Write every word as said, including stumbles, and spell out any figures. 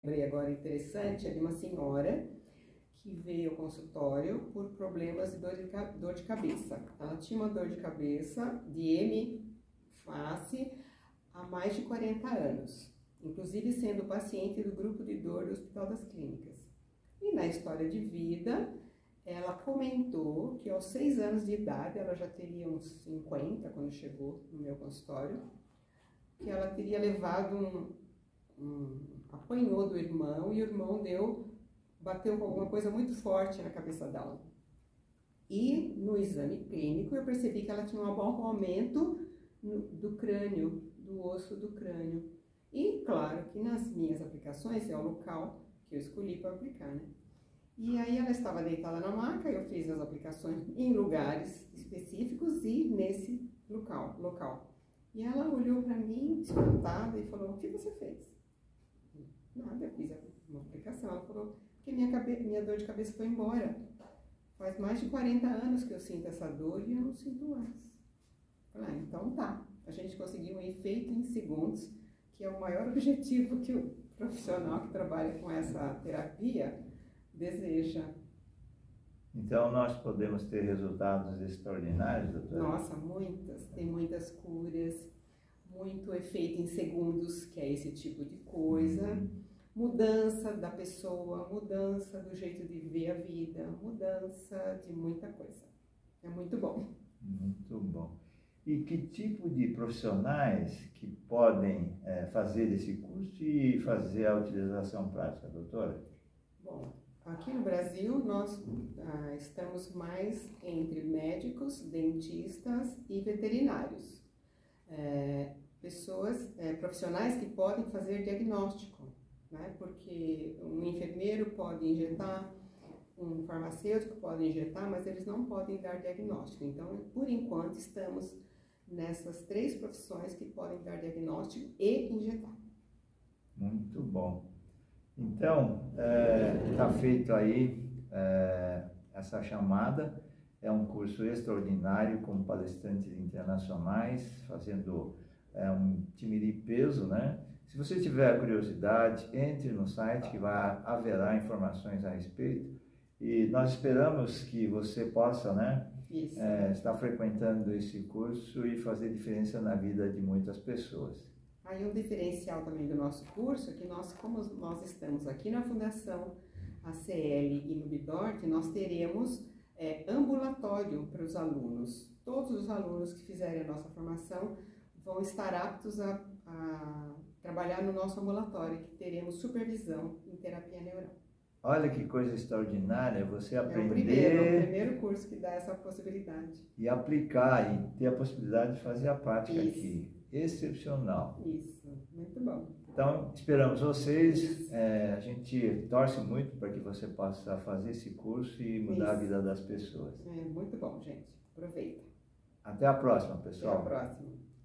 Lembrei agora interessante, é de uma senhora que veio ao consultório por problemas de dor de, dor de cabeça. Ela tinha uma dor de cabeça de M face há mais de quarenta anos, inclusive sendo paciente do grupo de dor do Hospital das Clínicas. E na história de vida, ela comentou que aos seis anos de idade, ela já teria uns cinquenta quando chegou no meu consultório, que ela teria levado um, um apanhou do irmão e o irmão deu, bateu com alguma coisa muito forte na cabeça dela. E no exame clínico eu percebi que ela tinha um abalroamento do crânio, do osso do crânio. E claro que nas minhas aplicações é o local que eu escolhi para aplicar, né? E aí ela estava deitada na maca, eu fiz as aplicações em lugares específicos e nesse local. local. E ela olhou para mim, espantada, e falou: o que você fez? Nada, eu fiz uma aplicação. Ela falou: porque minha, cabe... minha dor de cabeça foi embora. Faz mais de quarenta anos que eu sinto essa dor e eu não sinto mais. Falei: ah, então tá. A gente conseguiu um efeito em segundos, que é o maior objetivo que o profissional que trabalha com essa terapia deseja. Então nós podemos ter resultados extraordinários, doutora? Nossa, muitas. Tem muitas curas, muito efeito em segundos, que é esse tipo de coisa. Uhum. Mudança da pessoa, mudança do jeito de ver a vida, mudança de muita coisa. É muito bom. Muito bom. E que tipo de profissionais que podem é, fazer esse curso e fazer a utilização prática, doutora? Bom, aqui no Brasil nós ah, estamos mais entre médicos, dentistas e veterinários. É, pessoas, é, profissionais que podem fazer diagnóstico, né? Porque um enfermeiro pode injetar, um farmacêutico pode injetar, mas eles não podem dar diagnóstico. Então, por enquanto, estamos nessas três profissões que podem dar diagnóstico e injetar. Muito bom. Então, está é, feito aí é, essa chamada. É um curso extraordinário com palestrantes internacionais, fazendo é, um time de peso, né? Se você tiver curiosidade, entre no site que vai, haverá informações a respeito. E nós esperamos que você possa, né, é, estar frequentando esse curso e fazer diferença na vida de muitas pessoas. Aí um diferencial também do nosso curso é que nós, como nós estamos aqui na Fundação A C L e no Bidort, nós teremos é, ambulatório para os alunos. Todos os alunos que fizerem a nossa formação vão estar aptos a, a trabalhar no nosso ambulatório, que teremos supervisão em terapia neural. Olha que coisa extraordinária você aprender... É o primeiro, é o primeiro curso que dá essa possibilidade. E aplicar e ter a possibilidade de fazer a prática Isso. aqui. Excepcional. Isso, muito bom. Então, esperamos vocês. É, a gente torce muito para que você possa fazer esse curso e mudar Isso. a vida das pessoas. É muito bom, gente. Aproveita. Até a próxima, pessoal. Até a próxima.